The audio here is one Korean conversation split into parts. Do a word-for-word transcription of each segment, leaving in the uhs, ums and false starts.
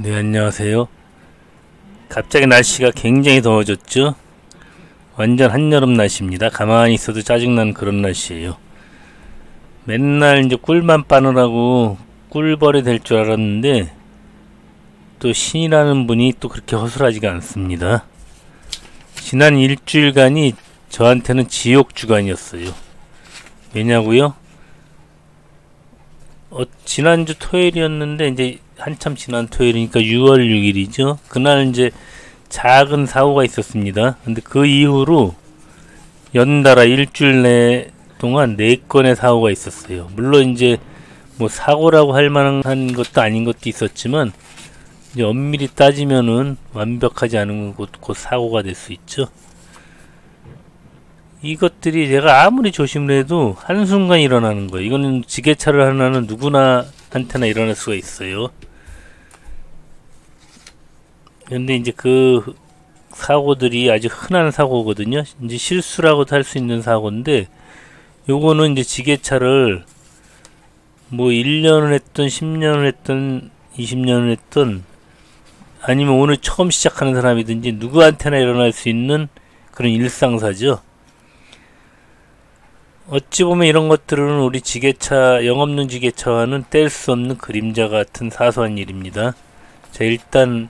네, 안녕하세요. 갑자기 날씨가 굉장히 더워졌죠? 완전 한여름 날씨입니다. 가만히 있어도 짜증나는 그런 날씨예요. 맨날 이제 꿀만 빠느라고 꿀벌이 될 줄 알았는데 또 신이라는 분이 또 그렇게 허술하지가 않습니다. 지난 일주일간이 저한테는 지옥 주간이었어요. 왜냐고요? 어, 지난주 토요일이었는데 이제 한참 지난 토요일이니까 유월 육일이죠. 그날 이제 작은 사고가 있었습니다. 근데 그 이후로 연달아 일주일 내 동안 네 건의 사고가 있었어요. 물론 이제 뭐 사고라고 할 만한 것도 아닌 것도 있었지만 이제 엄밀히 따지면은 완벽하지 않은 곧, 곧 사고가 될 수 있죠. 이것들이 제가 아무리 조심을 해도 한순간 일어나는 거예요. 이거는 지게차를 하나는 누구나 한테나 일어날 수가 있어요. 근데 이제 그 사고들이 아주 흔한 사고거든요. 이제 실수라고도 할 수 있는 사고인데 요거는 이제 지게차를 뭐 일 년을 했던 십 년을 했던 이십 년을 했던 아니면 오늘 처음 시작하는 사람이든지 누구한테나 일어날 수 있는 그런 일상사죠. 어찌 보면 이런 것들은 우리 지게차, 영업용 지게차와는 뗄 수 없는 그림자 같은 사소한 일입니다. 자, 일단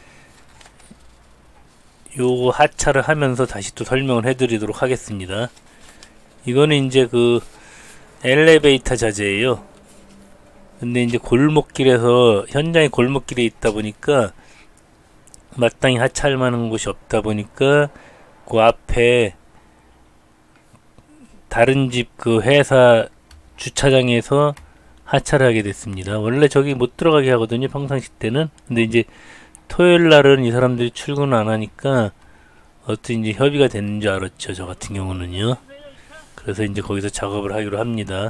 요거 하차를 하면서 다시 또 설명을 해드리도록 하겠습니다. 이거는 이제 그 엘리베이터 자재예요. 근데 이제 골목길에서 현장이 골목길에 있다 보니까 마땅히 하차할 만한 곳이 없다 보니까 그 앞에 다른 집 그 회사 주차장에서 하차를 하게 됐습니다. 원래 저기 못 들어가게 하거든요, 평상시 때는. 근데 이제 토요일 날은 이 사람들이 출근 안 하니까 어떤 이제 협의가 됐는 줄 알았죠, 저 같은 경우는요. 그래서 이제 거기서 작업을 하기로 합니다.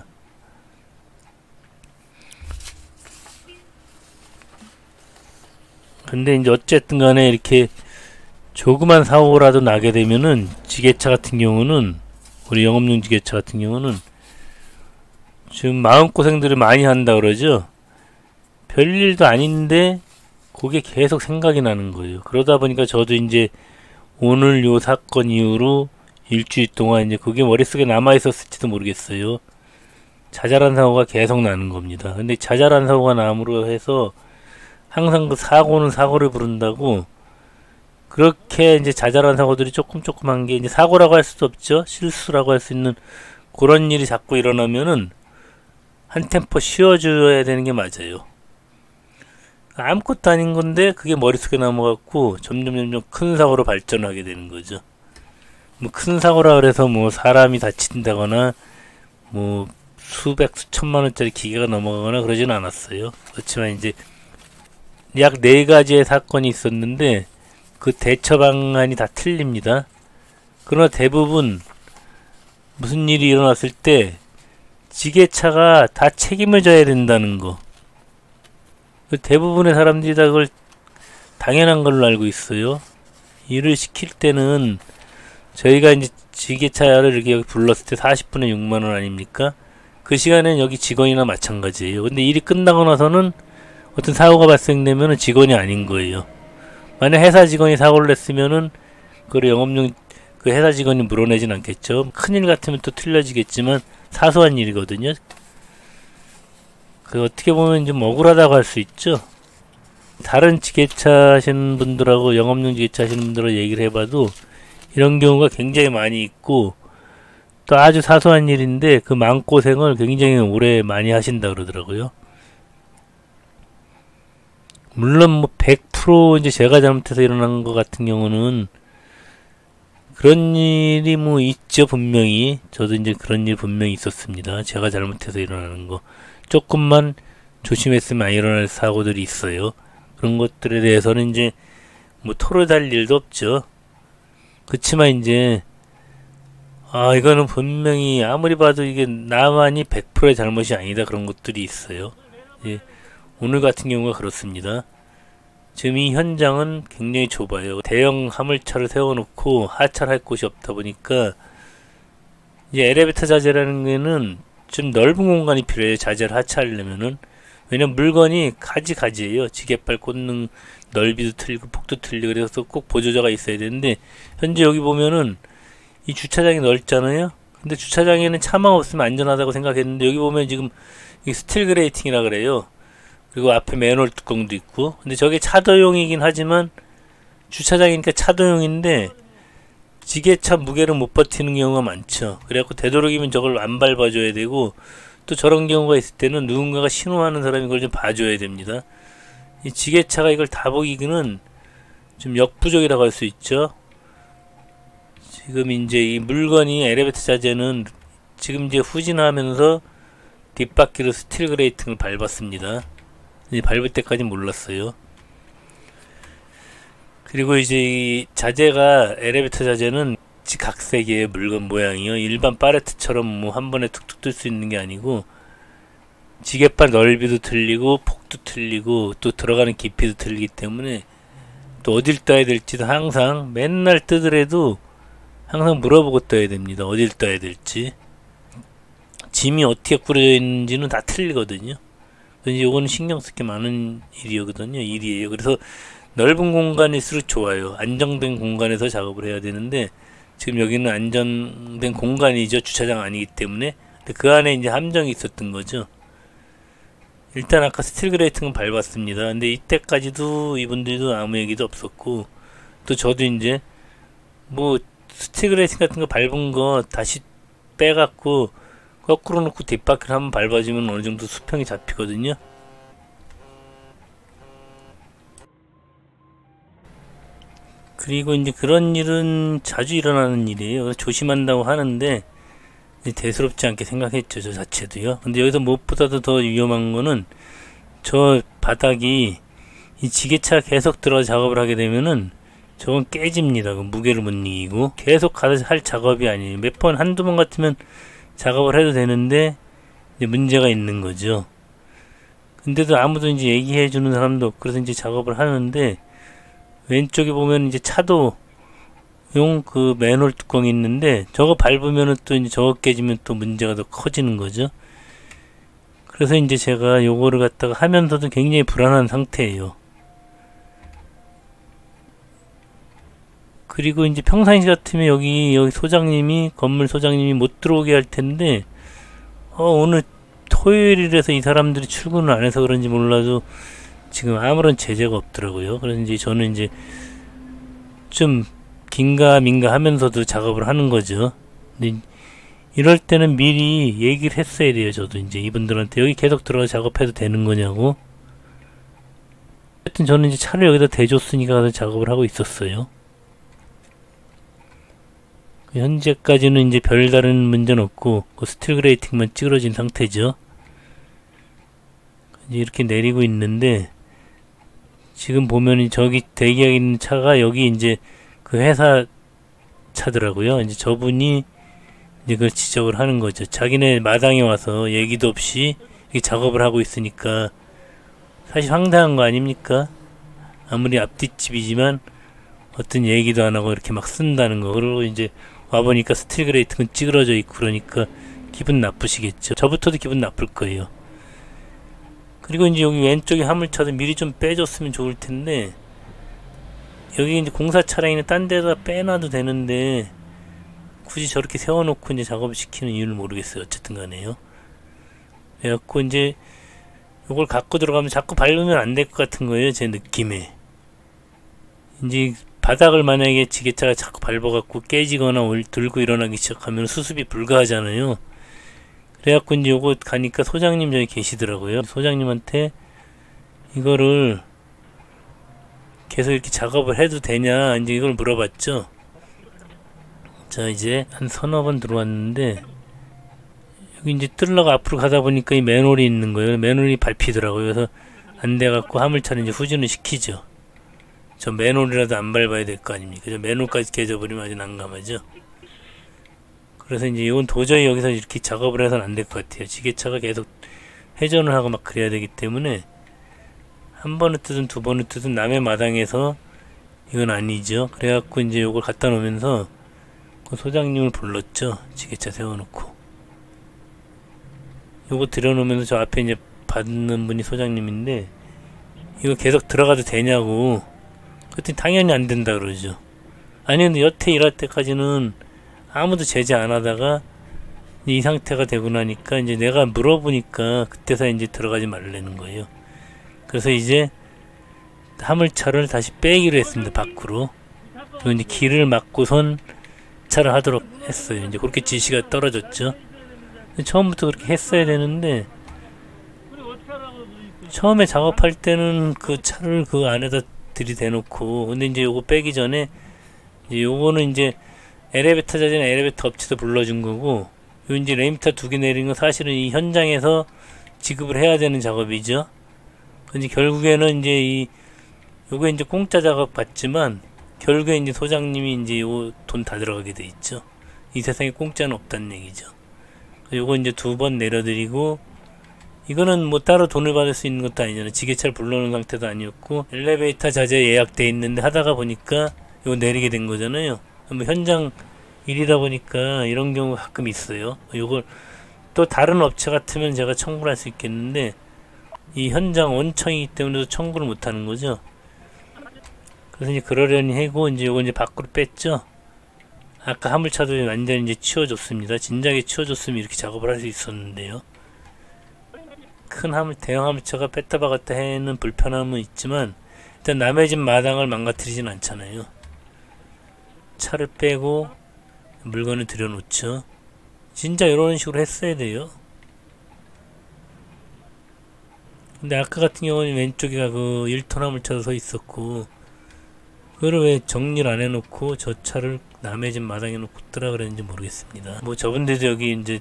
근데 이제 어쨌든 간에 이렇게 조그만 사고라도 나게 되면은 지게차 같은 경우는 우리 영업용 지게차 같은 경우는 지금 마음고생들을 많이 한다 그러죠. 별일도 아닌데 그게 계속 생각이 나는 거예요. 그러다 보니까 저도 이제 오늘 요 사건 이후로 일주일 동안 이제 그게 머릿속에 남아있었을지도 모르겠어요. 자잘한 사고가 계속 나는 겁니다. 근데 자잘한 사고가 남으로 해서 항상 그 사고는 사고를 부른다고 그렇게 이제 자잘한 사고들이 조금 조금한 게 이제 사고라고 할 수도 없죠. 실수라고 할 수 있는 그런 일이 자꾸 일어나면은 한 템포 쉬어줘야 되는 게 맞아요. 아무것도 아닌 건데 그게 머릿속에 남아갖고 점점 점점 큰 사고로 발전하게 되는 거죠. 뭐 큰 사고라 그래서 뭐 사람이 다친다거나 뭐 수백 수천만 원짜리 기계가 넘어가거나 그러진 않았어요. 그렇지만 이제 약 네 가지의 사건이 있었는데 그 대처 방안이 다 틀립니다. 그러나 대부분 무슨 일이 일어났을 때 지게차가 다 책임을 져야 된다는 거. 대부분의 사람들이 다 그걸 당연한 걸로 알고 있어요. 일을 시킬 때는 저희가 이제 지게차를 이렇게 불렀을 때 사십 분에 육만 원 아닙니까? 그 시간엔 여기 직원이나 마찬가지예요. 근데 일이 끝나고 나서는 어떤 사고가 발생되면은 직원이 아닌 거예요. 만약 회사 직원이 사고를 냈으면은 그걸 영업용 그 회사 직원이 물어내진 않겠죠. 큰일 같으면 또 틀려지겠지만 사소한 일이거든요. 그 어떻게 보면 좀 억울하다고 할 수 있죠. 다른 지게차 하시는 분들하고 영업용 지게차 하시는 분들하고 얘기를 해봐도 이런 경우가 굉장히 많이 있고 또 아주 사소한 일인데 그 마음고생을 굉장히 오래 많이 하신다 그러더라고요. 물론 뭐 백 퍼센트 이제 제가 잘못해서 일어난 것 같은 경우는 그런 일이 뭐 있죠, 분명히. 저도 이제 그런 일 분명히 있었습니다. 제가 잘못해서 일어나는 거. 조금만 조심했으면 안 일어날 사고들이 있어요. 그런 것들에 대해서는 이제 뭐 토로할 일도 없죠. 그치만 이제 아 이거는 분명히 아무리 봐도 이게 나만이 백 퍼센트의 잘못이 아니다 그런 것들이 있어요. 예, 오늘 같은 경우가 그렇습니다. 지금 이 현장은 굉장히 좁아요. 대형 화물차를 세워놓고 하차를 할 곳이 없다 보니까 이제 엘리베이터 자재라는 게는 좀 넓은 공간이 필요해요. 자재를 하차하려면은. 왜냐면 물건이 가지가지예요. 지게발 꽂는 넓이도 틀리고 폭도 틀리고 그래서 꼭 보조자가 있어야 되는데, 현재 여기 보면은 이 주차장이 넓잖아요. 근데 주차장에는 차만 없으면 안전하다고 생각했는데, 여기 보면 지금 이 스틸 그레이팅이라 그래요. 그리고 앞에 맨홀 뚜껑도 있고. 근데 저게 차도용이긴 하지만 주차장이니까 차도용인데 지게차 무게를 못 버티는 경우가 많죠. 그래갖고 되도록이면 저걸 안 밟아줘야 되고, 또 저런 경우가 있을 때는 누군가가 신호하는 사람이 이걸 좀 봐줘야 됩니다. 이 지게차가 이걸 다 보기는 좀 역부족이라고 할 수 있죠. 지금 이제 이 물건이 엘리베이터 자재는 지금 이제 후진하면서 뒷바퀴로 스틸 그레이팅을 밟았습니다. 이제 밟을 때까지 몰랐어요. 그리고 이제 이 자재가 엘리베이터 자재는 각색의 물건 모양이요. 일반 파레트처럼 뭐 한 번에 툭툭 뜰 수 있는 게 아니고 지게발 넓이도 틀리고 폭도 틀리고 또 들어가는 깊이도 틀리기 때문에 또 어딜 떠야 될지도 항상 맨날 뜨더라도 항상 물어보고 떠야 됩니다. 어딜 떠야 될지. 짐이 어떻게 꾸려져 있는지는 다 틀리거든요. 그래서 요거는 신경 쓸 게 많은 일이거든요. 일이에요. 그래서 넓은 공간일수록 좋아요. 안정된 공간에서 작업을 해야 되는데 지금 여기는 안정된 공간이죠. 주차장 아니기 때문에. 근데 그 안에 이제 함정이 있었던 거죠. 일단 아까 스틸 그레이팅은 밟았습니다. 근데 이때까지도 이분들도 아무 얘기도 없었고, 또 저도 이제 뭐 스틸 그레이팅 같은 거 밟은 거 다시 빼갖고 거꾸로 놓고 뒷바퀴를 한번 밟아주면 어느 정도 수평이 잡히거든요. 그리고 이제 그런 일은 자주 일어나는 일이에요. 조심한다고 하는데 대수롭지 않게 생각했죠, 저 자체도요. 근데 여기서 무엇보다도 더 위험한 거는 저 바닥이 이 지게차가 계속 들어 작업을 하게 되면은 저건 깨집니다. 그 무게를 못 이기고 계속 가서 할 작업이 아니에요. 몇 번 한두 번 같으면 작업을 해도 되는데 이제 문제가 있는 거죠. 근데도 아무도 이제 얘기해 주는 사람도 없고 그래서 이제 작업을 하는데, 왼쪽에 보면 이제 차도 용 그 맨홀 뚜껑이 있는데 저거 밟으면은 또 이제 저거 깨지면 또 문제가 더 커지는 거죠. 그래서 이제 제가 요거를 갖다가 하면서도 굉장히 불안한 상태예요. 그리고 이제 평상시 같으면 여기 여기 소장님이 건물 소장님이 못 들어오게 할 텐데 어 오늘 토요일이라서 이 사람들이 출근을 안 해서 그런지 몰라도 지금 아무런 제재가 없더라고요. 그래서 이제 저는 이제 좀 긴가민가 하면서도 작업을 하는 거죠. 근데 이럴 때는 미리 얘기를 했어야 돼요. 저도 이제 이분들한테 여기 계속 들어가 작업해도 되는 거냐고. 하여튼 저는 이제 차를 여기다 대줬으니까 작업을 하고 있었어요. 현재까지는 이제 별다른 문제는 없고 그 스틸 그레이팅만 찌그러진 상태죠. 이제 이렇게 내리고 있는데 지금 보면 저기 대기하고 있는 차가 여기 이제 그 회사 차더라고요. 이제 저분이 이제 그걸 지적을 하는 거죠. 자기네 마당에 와서 얘기도 없이 이렇게 작업을 하고 있으니까 사실 황당한 거 아닙니까? 아무리 앞뒷집이지만 어떤 얘기도 안 하고 이렇게 막 쓴다는 거. 그리고 이제 와보니까 스틸 그레이팅은 찌그러져 있고 그러니까 기분 나쁘시겠죠. 저부터도 기분 나쁠 거예요. 그리고 이제 여기 왼쪽에 화물차도 미리 좀 빼줬으면 좋을 텐데 여기 이제 공사 차량이는 딴 데다 빼놔도 되는데 굳이 저렇게 세워놓고 이제 작업을 시키는 이유는 모르겠어요. 어쨌든 간에요. 그래갖고 이제 요걸 갖고 들어가면 자꾸 밟으면 안 될 것 같은 거예요. 제 느낌에. 이제 바닥을 만약에 지게차가 자꾸 밟아갖고 깨지거나 들고 일어나기 시작하면 수습이 불가하잖아요. 그래갖고 이제 요거 가니까 소장님 저기 계시더라고요. 소장님한테 이거를 계속 이렇게 작업을 해도 되냐 이제 이걸 물어봤죠. 자 이제 한 서너 번 들어왔는데 여기 이제 뜰러가 앞으로 가다 보니까 이 맨홀이 있는 거예요. 맨홀이 밟히더라고요. 그래서 안 돼갖고 화물차는 이제 후진을 시키죠. 저 맨홀이라도 안 밟아야 될 거 아닙니까? 저 맨홀까지 깨져버리면 아주 난감하죠. 그래서 이제 이건 도저히 여기서 이렇게 작업을 해서는 안 될 것 같아요. 지게차가 계속 회전을 하고 막 그래야 되기 때문에 한 번을 뜨든 두 번을 뜨든 남의 마당에서 이건 아니죠. 그래갖고 이제 요걸 갖다 놓으면서 그 소장님을 불렀죠. 지게차 세워놓고 요거 들여놓으면서 저 앞에 이제 받는 분이 소장님인데 이거 계속 들어가도 되냐고. 그랬더니 당연히 안 된다 그러죠. 아니 근데 여태 일할 때까지는 아무도 제재 안 하다가 이 상태가 되고 나니까 이제 내가 물어보니까 그때서 이제 들어가지 말라는 거예요. 그래서 이제 화물차를 다시 빼기로 했습니다. 밖으로. 그리고 이제 길을 막고선 차를 하도록 했어요. 이제 그렇게 지시가 떨어졌죠. 처음부터 그렇게 했어야 되는데 처음에 작업할 때는 그 차를 그 안에다 들이대놓고, 근데 이제 요거 빼기 전에 이제 요거는 이제 엘리베이터 자재는 엘리베이터 업체도 불러준 거고, 요 이제 레임타 두 개 내린 건 사실은 이 현장에서 지급을 해야 되는 작업이죠. 근데 결국에는 이제 이 요게 이제 공짜 작업 받지만 결국에 이제 소장님이 이제 요 돈 다 들어가게 돼 있죠. 이 세상에 공짜는 없다는 얘기죠. 요거 이제 두 번 내려드리고, 이거는 뭐 따로 돈을 받을 수 있는 것도 아니잖아요. 지게차를 불러놓은 상태도 아니었고 엘리베이터 자재 예약돼 있는데 하다가 보니까 이거 내리게 된 거잖아요. 뭐 현장 일이다 보니까 이런 경우 가끔 있어요. 요걸 또 다른 업체 같으면 제가 청구를 할 수 있겠는데 이 현장 원청이기 때문에 청구를 못 하는 거죠. 그래서 이제 그러려니 하고 이제 요거 이제 밖으로 뺐죠. 아까 화물차도 완전히 이제 치워줬습니다. 진작에 치워줬으면 이렇게 작업을 할 수 있었는데요. 큰 화물, 대형 화물차가 뺐다 박았다 해는 불편함은 있지만 일단 남의 집 마당을 망가뜨리진 않잖아요. 차를 빼고 물건을 들여놓죠. 진짜 이런 식으로 했어야 돼요. 근데 아까 같은 경우는 왼쪽에 그 일 톤 화물차도 서 있었고, 그걸 왜 정리를 안 해놓고 저 차를 남의 집 마당에 놓고 뜨라 그랬는지 모르겠습니다. 뭐 저분들도 여기 이제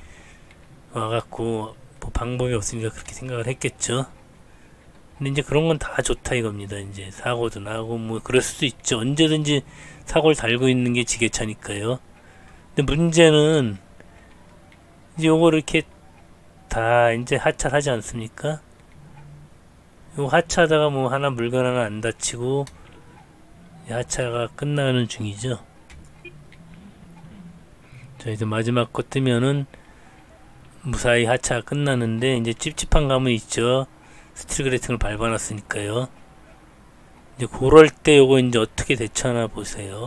와갖고 뭐 방법이 없으니까 그렇게 생각을 했겠죠. 근데 이제 그런 건 다 좋다 이겁니다. 이제 사고도 나고 뭐 그럴 수도 있죠. 언제든지 사고를 달고 있는 게 지게차니까요. 근데 문제는 이제 요거를 이렇게 다 이제 하차하지 않습니까? 요 하차하다가 뭐 하나 물건 하나 안 다치고 하차가 끝나는 중이죠. 자, 이제 마지막 거 뜨면은 무사히 하차가 끝나는데 이제 찝찝한 감은 있죠. 스틸 그레이팅을 밟아놨으니까요. 이제 그럴 때 요거 이제 어떻게 대처하나 보세요.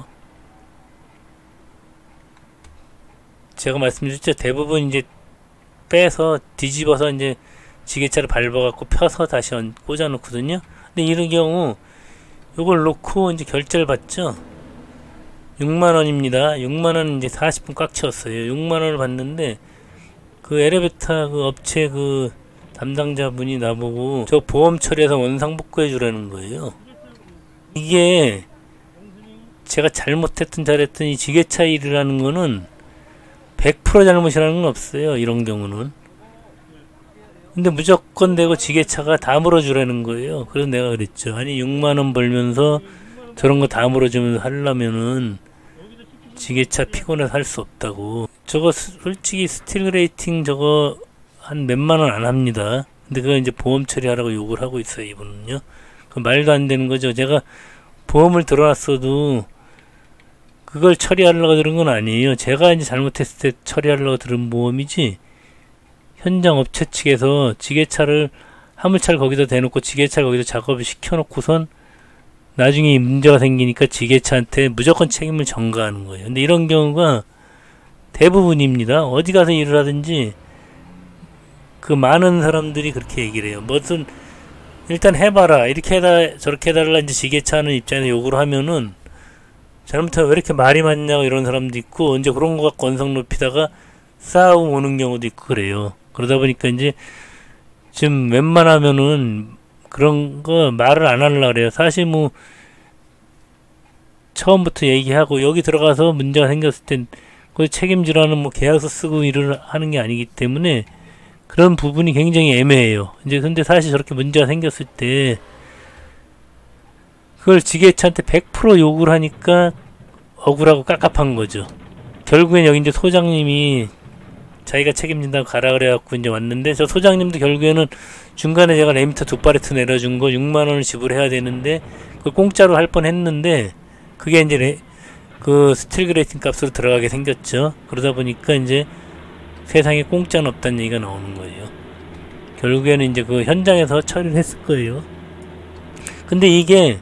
제가 말씀드렸죠. 대부분 이제 빼서 뒤집어서 이제 지게차를 밟아갖고 펴서 다시 꽂아 놓거든요. 근데 이런 경우 요걸 놓고 이제 결제를 받죠. 육만 원입니다. 육만 원 이제 사십 분 꽉 채웠어요. 육만 원을 받는데 그 엘리베이터 그 업체 그 담당자분이 나보고 저 보험 처리해서 원상복구해 주라는 거예요. 이게 제가 잘못했든 잘했든 이 지게차 일이라는 거는 백 퍼센트 잘못이라는 건 없어요. 이런 경우는. 근데 무조건 내고 지게차가 다 물어주라는 거예요. 그래서 내가 그랬죠. 아니 육만 원 벌면서 저런 거 다 물어주면서 하려면은 지게차 피곤해서 할 수 없다고. 저거 솔직히 스틸 그레이팅 저거 한 몇만 원 안 합니다. 근데 그거 이제 보험 처리하라고 욕을 하고 있어요. 이분은요. 그 말도 안 되는 거죠. 제가 보험을 들어놨어도 그걸 처리하려고 들은 건 아니에요. 제가 이제 잘못했을 때 처리하려고 들은 보험이지, 현장 업체 측에서 지게차를 화물차를 거기다 대놓고 지게차를 거기다 작업을 시켜놓고선 나중에 문제가 생기니까 지게차한테 무조건 책임을 전가하는 거예요. 근데 이런 경우가 대부분입니다. 어디 가서 일을 하든지 그 많은 사람들이 그렇게 얘기를 해요. 무슨 일단 해봐라, 이렇게 해다 저렇게 해달라 이제 지게차 하는 입장에서 요구를 하면은 잘못하면 왜 이렇게 말이 많냐고 이런 사람도 있고, 이제 그런 거 갖고 언성 높이다가 싸우고 오는 경우도 있고 그래요. 그러다 보니까 이제 지금 웬만하면은 그런 거 말을 안 하려고 그래요. 사실 뭐 처음부터 얘기하고 여기 들어가서 문제가 생겼을 땐 그 책임지라는 뭐 계약서 쓰고 일을 하는 게 아니기 때문에 그런 부분이 굉장히 애매해요. 이제 근데 사실 저렇게 문제가 생겼을 때 그걸 지게차한테 백 퍼센트 요구를 하니까 억울하고 깝깝한 거죠. 결국엔 여기 이제 소장님이 자기가 책임진다고 가라 그래갖고 이제 왔는데, 저 소장님도 결국에는 중간에 제가 레미터 두 파레트 내려준 거 육만 원을 지불해야 되는데 그걸 공짜로 할 뻔 했는데 그게 이제 레, 그 스틸 그레이팅 값으로 들어가게 생겼죠. 그러다 보니까 이제 세상에 공짜는 없다는 얘기가 나오는 거예요. 결국에는 이제 그 현장에서 처리를 했을 거예요. 근데 이게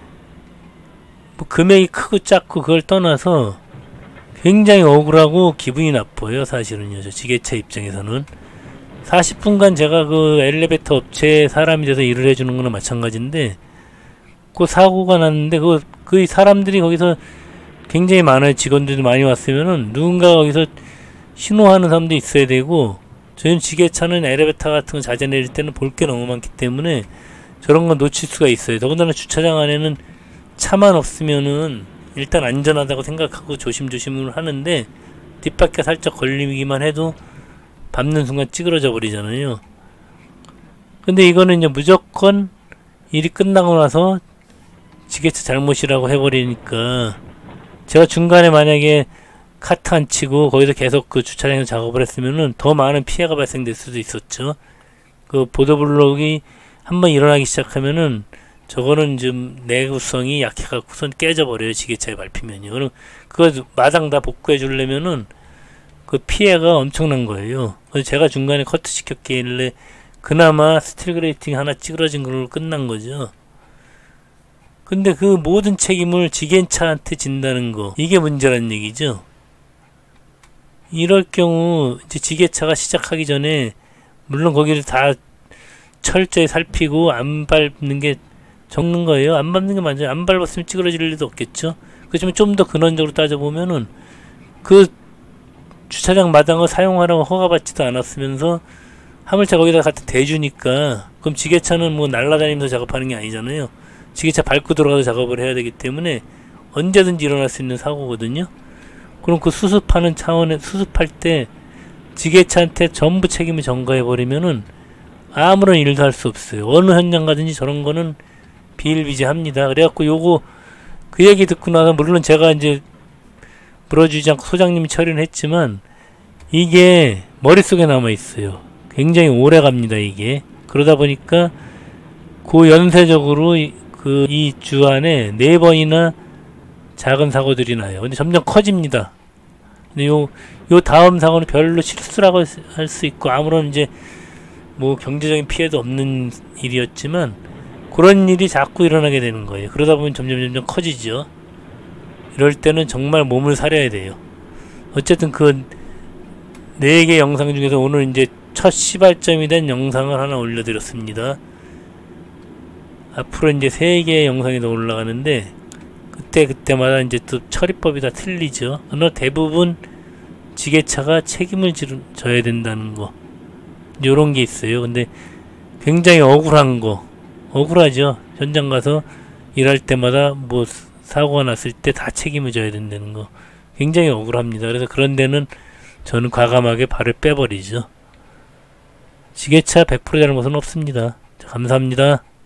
뭐 금액이 크고 작고 그걸 떠나서 굉장히 억울하고 기분이 나빠요. 사실은요. 저 지게차 입장에서는 사십 분간 제가 그 엘리베이터 업체에 사람이 돼서 일을 해주는 거나 마찬가지인데, 그 사고가 났는데 그, 그 사람들이 거기서 굉장히 많아요. 직원들도 많이 왔으면은 누군가 거기서 신호하는 사람도 있어야 되고, 저는 지게차는 엘리베이터 같은 거 자제 내릴 때는 볼 게 너무 많기 때문에 저런 건 놓칠 수가 있어요. 더군다나 주차장 안에는 차만 없으면은 일단 안전하다고 생각하고 조심조심을 하는데, 뒷바퀴가 살짝 걸리기만 해도 밟는 순간 찌그러져 버리잖아요. 근데 이거는 이제 무조건 일이 끝나고 나서 지게차 잘못이라고 해버리니까, 제가 중간에 만약에 카트 안 치고 거기서 계속 그 주차장에서 작업을 했으면은 더 많은 피해가 발생될 수도 있었죠. 그 보도블록이 한번 일어나기 시작하면은 저거는 좀 내구성이 약해갖고 선 깨져버려요. 지게차에 밟히면요. 그럼 그거 마당 다 복구해 주려면은 그 피해가 엄청난 거예요. 그래서 제가 중간에 커트 시켰길래 그나마 스틸 그레이팅 하나 찌그러진 걸로 끝난 거죠. 근데 그 모든 책임을 지게차한테 진다는 거, 이게 문제란 얘기죠. 이럴 경우 이제 지게차가 시작하기 전에 물론 거기를 다 철저히 살피고 안 밟는 게 적는 거예요. 안 밟는 게 맞아요. 안 밟았으면 찌그러질 일도 없겠죠. 그렇지만 좀 더 근원적으로 따져보면은 그 주차장 마당을 사용하라고 허가받지도 않았으면서 화물차 거기다 갖다 대주니까, 그럼 지게차는 뭐 날아다니면서 작업하는 게 아니잖아요. 지게차 밟고 들어가서 작업을 해야 되기 때문에 언제든지 일어날 수 있는 사고거든요. 그럼 그 수습하는 차원에, 수습할 때 지게차한테 전부 책임을 전가해버리면은 아무런 일도 할 수 없어요. 어느 현장 가든지 저런 거는 비일비재합니다. 그래갖고 요거 그 얘기 듣고 나서, 물론 제가 이제 물어주지 않고 소장님이 처리는 했지만 이게 머릿속에 남아있어요. 굉장히 오래 갑니다, 이게. 그러다 보니까 그 연쇄적으로 그 이 주 안에 네 번이나 작은 사고들이 나요. 근데 점점 커집니다. 근데 요, 요 다음 사고는 별로 실수라고 할 수 있고 아무런 이제 뭐 경제적인 피해도 없는 일이었지만 그런 일이 자꾸 일어나게 되는 거예요. 그러다 보면 점점 점점 커지죠. 이럴 때는 정말 몸을 사려야 돼요. 어쨌든 그 네 개 영상 중에서 오늘 이제 첫 시발점이 된 영상을 하나 올려드렸습니다. 앞으로 이제 세 개의 영상이 더 올라가는데 그때 그때마다 이제 또 처리법이 다 틀리죠. 그러나 대부분 지게차가 책임을 져야 된다는 거, 요런 게 있어요. 근데 굉장히 억울한 거, 억울하죠. 현장 가서 일할 때마다 뭐 사고가 났을 때 다 책임을 져야 된다는 거 굉장히 억울합니다. 그래서 그런 데는 저는 과감하게 발을 빼버리죠. 지게차 백 퍼센트 잘못은 없습니다. 자, 감사합니다.